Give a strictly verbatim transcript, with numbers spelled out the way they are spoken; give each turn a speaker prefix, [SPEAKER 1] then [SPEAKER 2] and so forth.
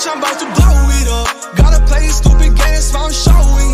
[SPEAKER 1] bitch, I'm about to blow it up. Gotta play stupid games, so I'm showing